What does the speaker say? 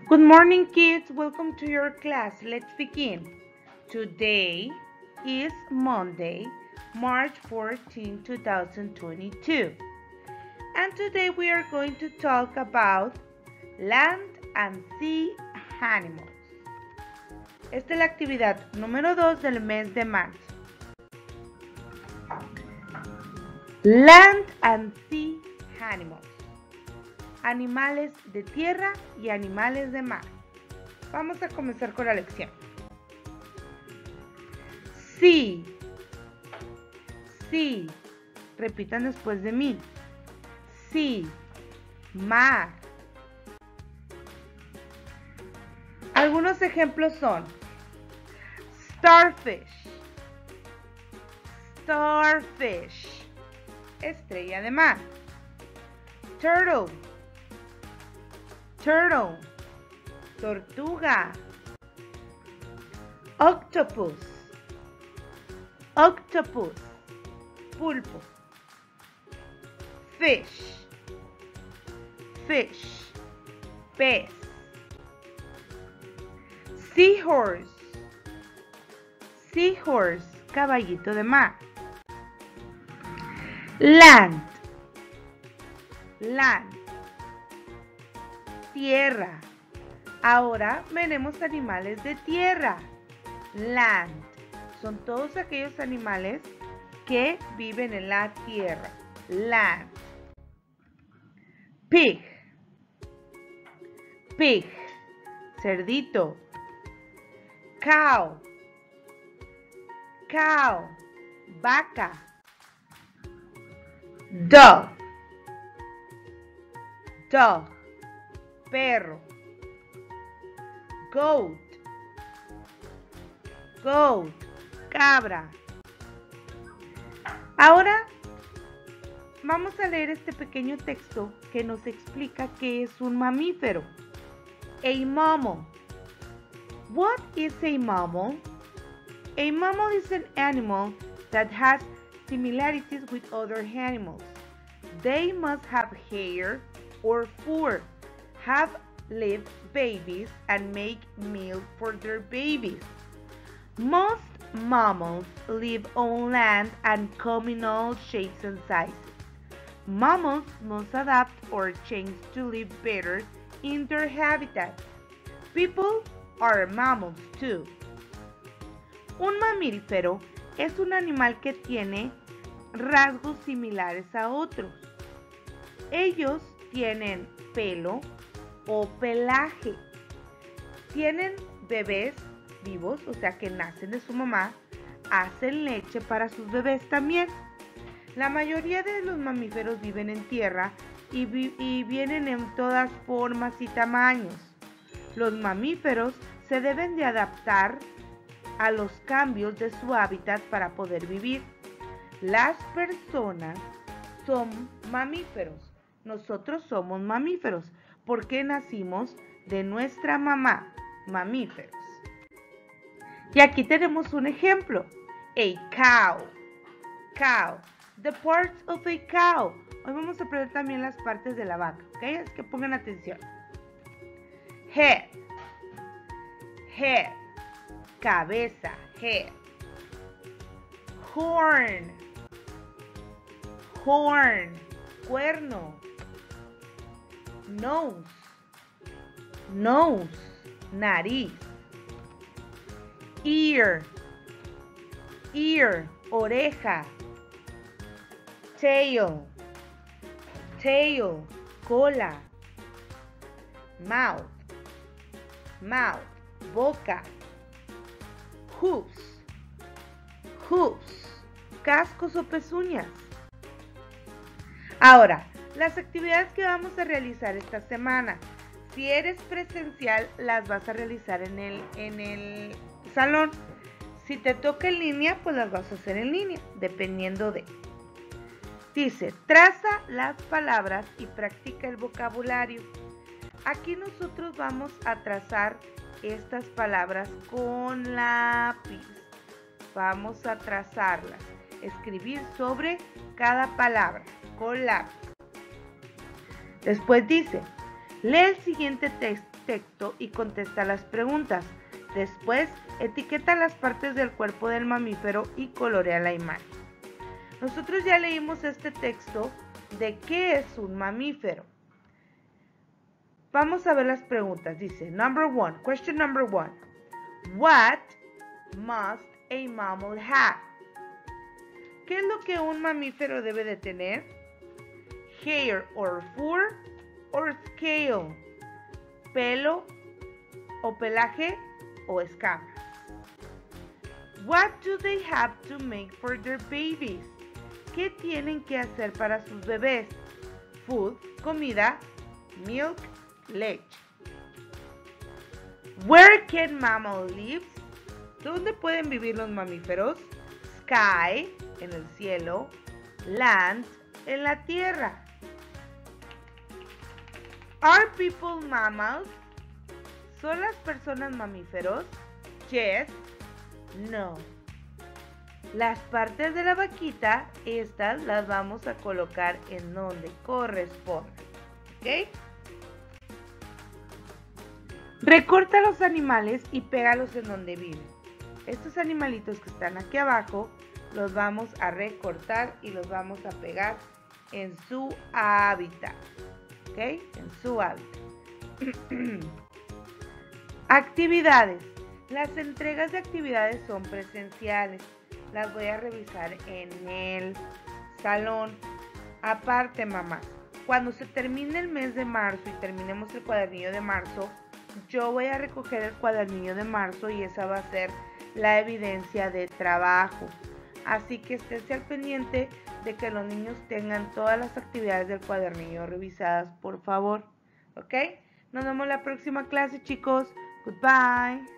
Good morning, kids. Welcome to your class. Let's begin. Today is Monday, March 14, 2022. And today we are going to talk about land and sea animals. Esta es la actividad número 2 del mes de marzo. Land and sea animals. Animales de tierra y animales de mar. Vamos a comenzar con la lección. Sea. Sea. Repitan después de mí. Sea. Mar. Algunos ejemplos son starfish. Starfish. Estrella de mar. Turtle. Turtle, tortuga. Octopus, octopus, pulpo. Fish, fish, pez. Seahorse, seahorse, caballito de mar. Land, land, tierra. Ahora veremos animales de tierra. Land. Son todos aquellos animales que viven en la tierra. Land. Pig. Pig. Cerdito. Cow. Cow. Vaca. Dog. Dog. Perro. Goat. Goat. Cabra. Ahora vamos a leer este pequeño texto que nos explica qué es un mamífero. A mammal. What is a mammal? A mammal is an animal that has similarities with other animals. They must have hair or fur, have live babies, and make milk for their babies. Most mammals live on land and come in all shapes and sizes. Mammals must adapt or change to live better in their habitats. People are mammals too. Un mamífero es un animal que tiene rasgos similares a otros. Ellos tienen pelo o pelaje. Tienen bebés vivos, o sea que nacen de su mamá, hacen leche para sus bebés también. La mayoría de los mamíferos viven en tierra y vienen en todas formas y tamaños. Los mamíferos se deben de adaptar a los cambios de su hábitat para poder vivir. Las personas son mamíferos. Nosotros somos mamíferos porque nacimos de nuestra mamá, mamíferos. Y aquí tenemos un ejemplo. A cow. Cow. The parts of a cow. Hoy vamos a aprender también las partes de la vaca, ¿ok? Es que pongan atención. Head. Head. Cabeza. Head. Horn. Horn. Cuerno. Nose. Nose. Nariz. Ear. Ear. Oreja. Tail. Tail. Cola. Mouth. Mouth. Boca. Hooves. Hooves. Cascos o pezuñas. Ahora, las actividades que vamos a realizar esta semana. Si eres presencial, las vas a realizar en el salón. Si te toca en línea, pues las vas a hacer en línea, dependiendo de. Dice, traza las palabras y practica el vocabulario. Aquí nosotros vamos a trazar estas palabras con lápiz. Vamos a trazarlas, escribir sobre cada palabra con lápiz. Después dice, lee el siguiente texto y contesta las preguntas. Después, etiqueta las partes del cuerpo del mamífero y colorea la imagen. Nosotros ya leímos este texto de qué es un mamífero. Vamos a ver las preguntas. Dice, question number 1. What must a mammal have? ¿Qué es lo que un mamífero debe de tener? Hair or fur or scale. Pelo o pelaje o escamas. What do they have to make for their babies? ¿Qué tienen que hacer para sus bebés? Food, comida, milk, leche. Where can mammals live? ¿Dónde pueden vivir los mamíferos? Sky, en el cielo. Land, en la tierra. Are people mammals? ¿Son las personas mamíferos? Yes, no. Las partes de la vaquita, estas las vamos a colocar en donde corresponde. ¿Ok? Recorta los animales y pégalos en donde viven. Estos animalitos que están aquí abajo los vamos a recortar y los vamos a pegar en su hábitat. ¿Ok? En su hábitat. Actividades. Las entregas de actividades son presenciales. Las voy a revisar en el salón. Aparte, mamá, cuando se termine el mes de marzo y terminemos el cuadernillo de marzo, yo voy a recoger el cuadernillo de marzo y esa va a ser la evidencia de trabajo. Así que esténse al pendiente de que los niños tengan todas las actividades del cuadernillo revisadas, por favor. ¿Ok? Nos vemos la próxima clase, chicos. Goodbye.